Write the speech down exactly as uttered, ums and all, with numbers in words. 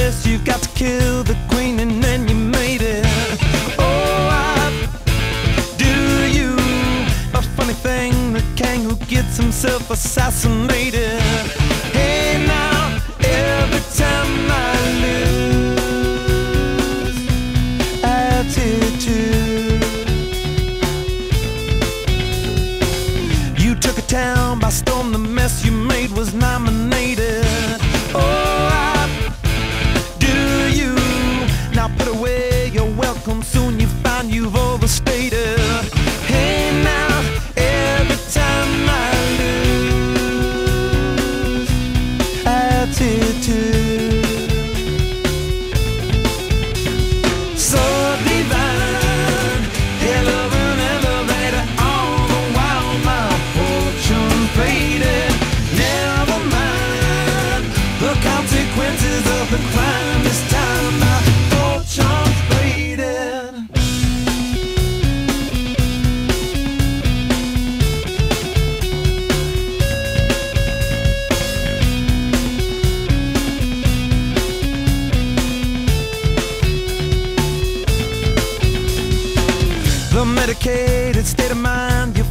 guess you've got to kill the queen and then you made it. Oh, I do you. But funny thing, the king who gets himself assassinated. Hey now, every time I lose attitude. You took a town by storm, the mess you made was nominated. Oh, I do you. Now put away your welcome, soon you find you've overstated. Hey now, every time I lose attitude. So divine, hell of an elevator, all the while my fortune faded. Never mind the consequences of the crime, this time my fortune's faded. The medicated state of mind you